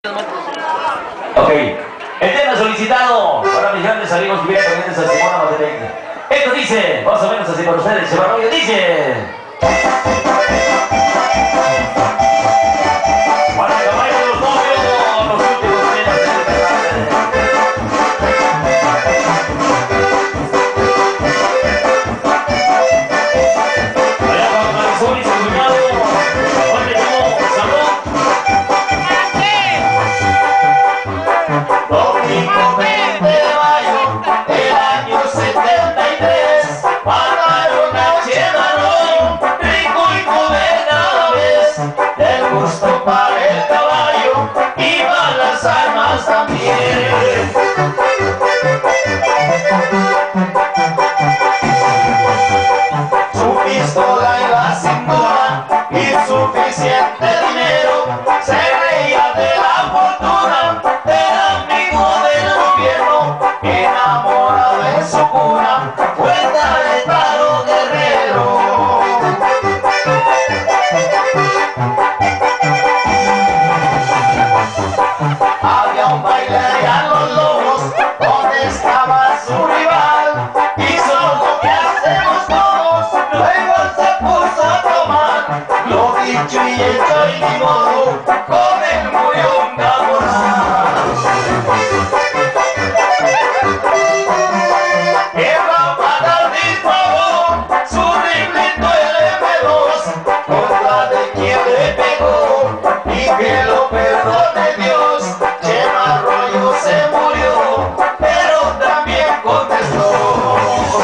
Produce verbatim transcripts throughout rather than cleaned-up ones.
Ok, el tema solicitado para mis grandes amigos que vienen pendientes a Simona Montenegro. Esto dice, más o menos así para ustedes, se va, dice. Para el caballo de los novios, los últimos temas de esta tarde. Allá para Marisol y su cuñado, hoy le llamo Salón. Domingo veinte de mayo del año setenta y tres, mataron a Chema Arroyo, rico hijo de Naves, del gusto para el caballo y para las armas también. Su pistola en la cintura, insuficiente dinero, se reía de la fortuna, era amigo del gobierno, enamorado de su cuna, fue Taro Guerrero. Había un baile allá en Los Lobos, donde estaba su rival, hizo lo que hacemos todos, luego se puso a tomar, lo dicho y hecho y ni modo, con él murió un camoral. Quebra para mi favor, su riflito el eme dos, contra de quien le pegó, y que lo perdone Dios. Chema Arroyo se murió, pero también contestó.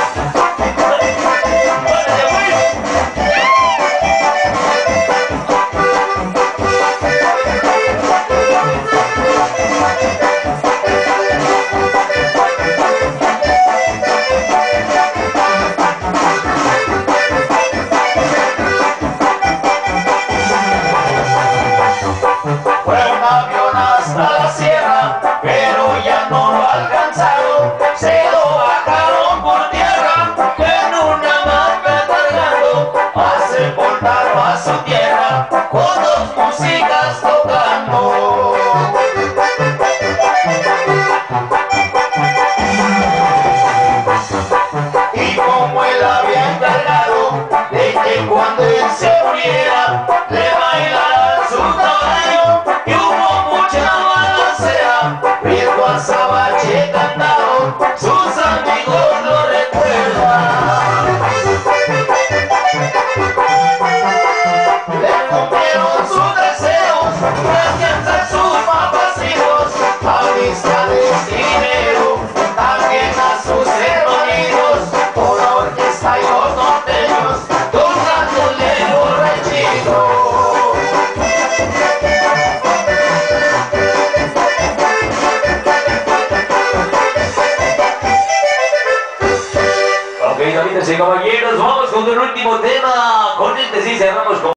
Fue un avión hasta la sierra, pero ya no lo alcanzaron, se lo bajaron por tierra, en una manga cargando, a sepultarlo a su tierra, con dos músicas tocando. Y como él había encargado de que cuando él se muriera, le bailaran su caballo, y hubo mucha balacera, Prieto Azabache cantaron, sus amigos lo recuerdan. Le cumplieron sus deseos, gracias a sus papacillos, amistades y dinero, también a sus hermanitos, por la orquesta y los norteños, tocándole borrachito. Ok, damas y caballeros, vamos con el último tema. Con este sí cerramos con